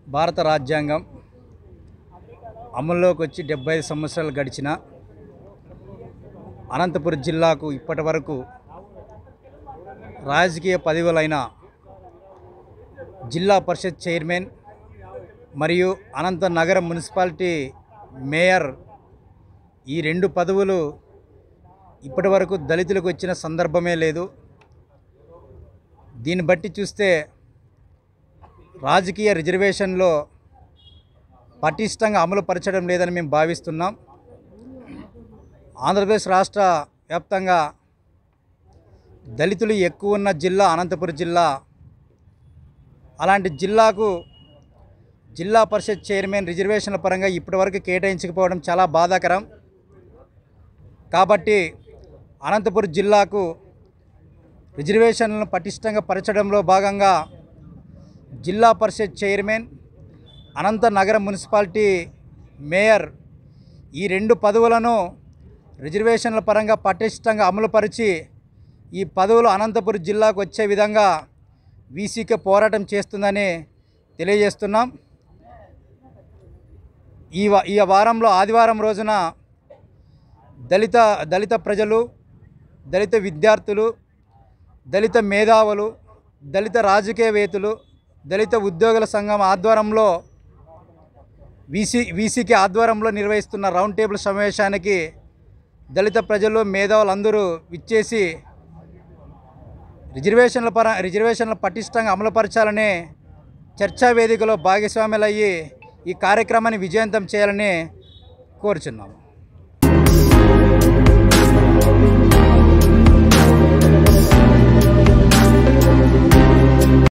భారత రాజ్యాంగం అమల్లోకి వచ్చి 75 సంవత్సరాలు గడిచిన అనంతపురం జిల్లాకు ఇప్పటి వరకు రాజకీయ పదవులైన జిల్లా పరిషత్ చైర్మన్ మరియు అనంత నగర మున్సిపాలిటీ మేయర్ ఈ రెండు పదవులు ఇప్పటి వరకు దళితులకు వచ్చిన సందర్భమే లేదు. దీన్ని బట్టి చూస్తే రాజకీయ రిజర్వేషన్లో పటిష్టంగా అమలు పరచడం లేదని మేము భావిస్తున్నాం. ఆంధ్రప్రదేశ్ రాష్ట్ర వ్యాప్తంగా దళితులు ఎక్కువ ఉన్న జిల్లా అనంతపురం జిల్లా. అలాంటి జిల్లాకు జిల్లా పరిషత్ చైర్మన్ రిజర్వేషన్ల పరంగా ఇప్పటివరకు కేటాయించకపోవడం చాలా బాధాకరం. కాబట్టి అనంతపురం జిల్లాకు రిజర్వేషన్లను పటిష్టంగా పరచడంలో భాగంగా జిల్లా పరిషత్ చైర్మన్, అనంత నగర మున్సిపాలిటీ మేయర్ ఈ రెండు పదవులను రిజర్వేషన్ల పరంగా పటిష్టంగా అమలుపరిచి ఈ పదవులు అనంతపురం జిల్లాకు వచ్చే విధంగా వీసీకే పోరాటం చేస్తుందని తెలియజేస్తున్నాం. ఈ వారంలో ఆదివారం రోజున దళిత ప్రజలు, దళిత విద్యార్థులు, దళిత మేధావులు, దళిత రాజకీయవేత్తలు, దళిత ఉద్యోగుల సంఘం ఆధ్వర్యంలో వీసీకే ఆధ్వర్యంలో నిర్వహిస్తున్న రౌండ్ టేబుల్ సమావేశానికి దళిత ప్రజలు, మేధావులు అందరూ విచ్చేసి రిజర్వేషన్ల పటిష్టంగా అమలుపరచాలని చర్చా వేదికలో భాగస్వాములయ్యి ఈ కార్యక్రమాన్ని విజయవంతం చేయాలని కోరుచున్నాము.